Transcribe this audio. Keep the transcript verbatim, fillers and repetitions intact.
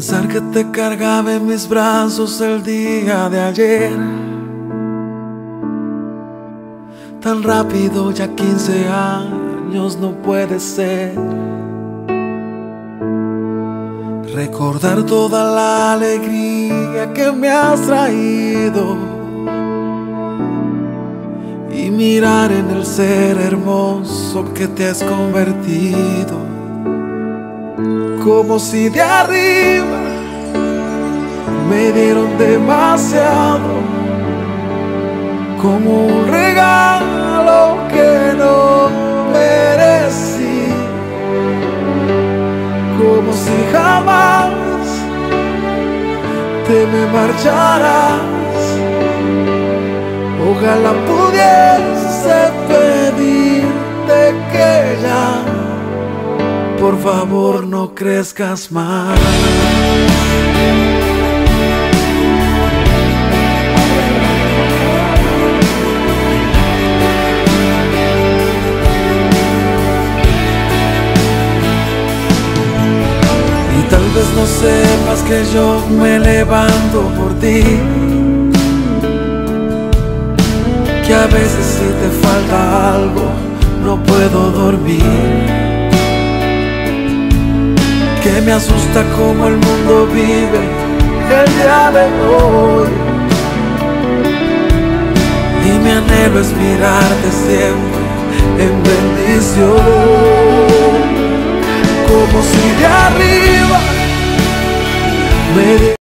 Pensar que te cargaba en mis brazos el día de ayer, tan rápido, ya quince años no puede ser. Recordar toda la alegría que me has traído y mirar en el ser hermoso que te has convertido. Como si de arriba me dieron demasiado, como un regalo que no merecí, como si jamás te me marcharas. Ojalá pudiese pedirte que ya, por favor, no crezcas más. Y tal vez no sepas que yo me levanto por ti, que a veces si te falta algo no puedo dormir, que me asusta cómo el mundo vive el día de hoy, y mi anhelo es mirarte siempre en bendición. Como si de arriba